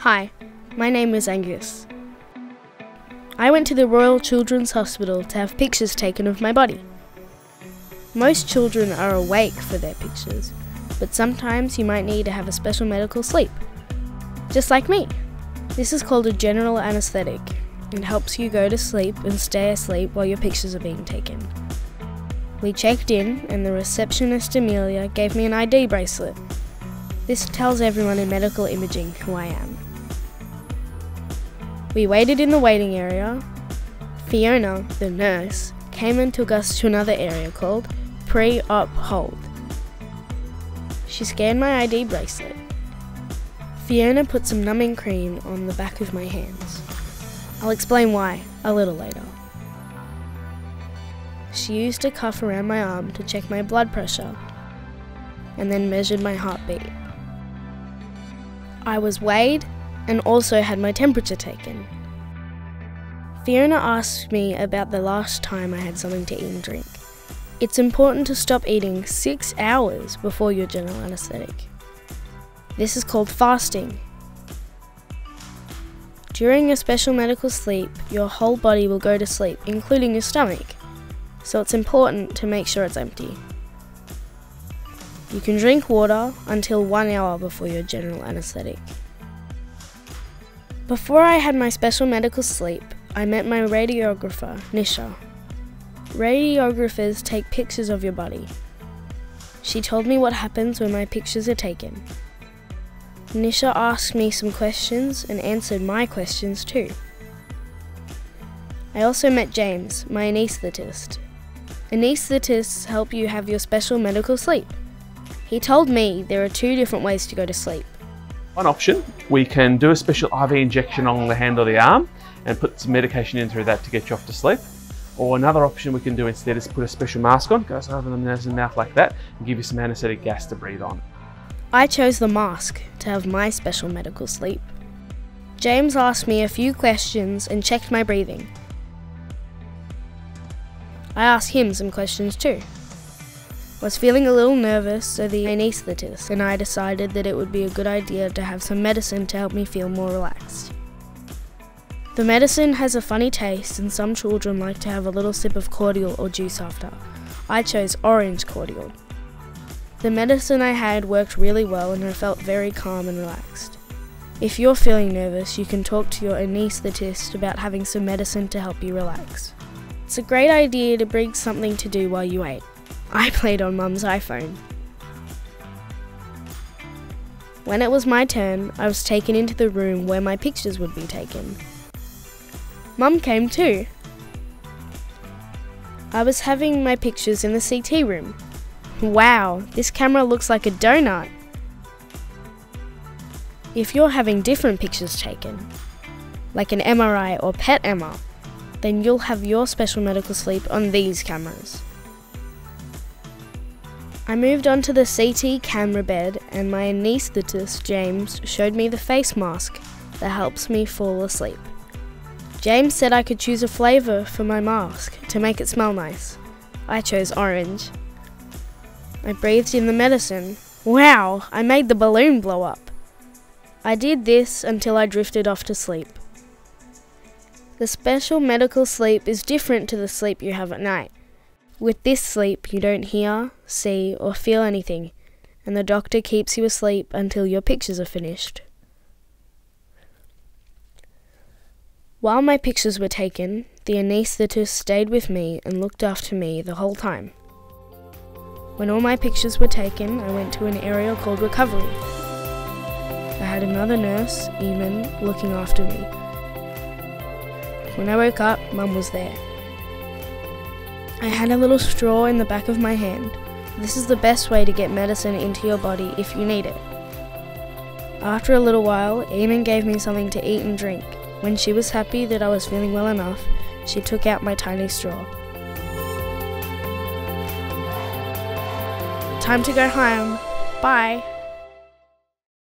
Hi, my name is Angus. I went to the Royal Children's Hospital to have pictures taken of my body. Most children are awake for their pictures, but sometimes you might need to have a special medical sleep. Just like me. This is called a general anaesthetic. It helps you go to sleep and stay asleep while your pictures are being taken. We checked in and the receptionist Amelia gave me an ID bracelet. This tells everyone in medical imaging who I am. We waited in the waiting area. Fiona, the nurse, came and took us to another area called pre-op hold. She scanned my ID bracelet. Fiona put some numbing cream on the back of my hands. I'll explain why a little later. She used a cuff around my arm to check my blood pressure and then measured my heartbeat. I was weighed and also had my temperature taken. Fiona asked me about the last time I had something to eat and drink. It's important to stop eating 6 hours before your general anaesthetic. This is called fasting. During a special medical sleep, your whole body will go to sleep, including your stomach, so it's important to make sure it's empty. You can drink water until 1 hour before your general anaesthetic. Before I had my special medical sleep, I met my radiographer, Nisha. Radiographers take pictures of your body. She told me what happens when my pictures are taken. Nisha asked me some questions and answered my questions too. I also met James, my anaesthetist. Anaesthetists help you have your special medical sleep. He told me there are 2 different ways to go to sleep. One option, we can do a special IV injection on the hand or the arm and put some medication in through that to get you off to sleep. Or another option we can do instead is put a special mask on, goes over the nose and mouth like that, and give you some anaesthetic gas to breathe on. I chose the mask to have my special medical sleep. James asked me a few questions and checked my breathing. I asked him some questions too. I was feeling a little nervous, so the anaesthetist and I decided that it would be a good idea to have some medicine to help me feel more relaxed. The medicine has a funny taste and some children like to have a little sip of cordial or juice after. I chose orange cordial. The medicine I had worked really well and I felt very calm and relaxed. If you're feeling nervous, you can talk to your anaesthetist about having some medicine to help you relax. It's a great idea to bring something to do while you wait. I played on Mum's iPhone. When it was my turn, I was taken into the room where my pictures would be taken. Mum came too. I was having my pictures in the CT room. Wow, this camera looks like a donut. If you're having different pictures taken, like an MRI or PET MR, then you'll have your special medical sleep on these cameras. I moved on to the CT camera bed and my anaesthetist James showed me the face mask that helps me fall asleep. James said I could choose a flavour for my mask to make it smell nice. I chose orange. I breathed in the medicine. Wow, I made the balloon blow up. I did this until I drifted off to sleep. The special medical sleep is different to the sleep you have at night. With this sleep, you don't hear, see, or feel anything, and the doctor keeps you asleep until your pictures are finished. While my pictures were taken, the anaesthetist stayed with me and looked after me the whole time. When all my pictures were taken, I went to an area called recovery. I had another nurse, Eamon, looking after me. When I woke up, Mum was there. I had a little straw in the back of my hand. This is the best way to get medicine into your body if you need it. After a little while, Eamon gave me something to eat and drink. When she was happy that I was feeling well enough, she took out my tiny straw. Time to go home. Bye.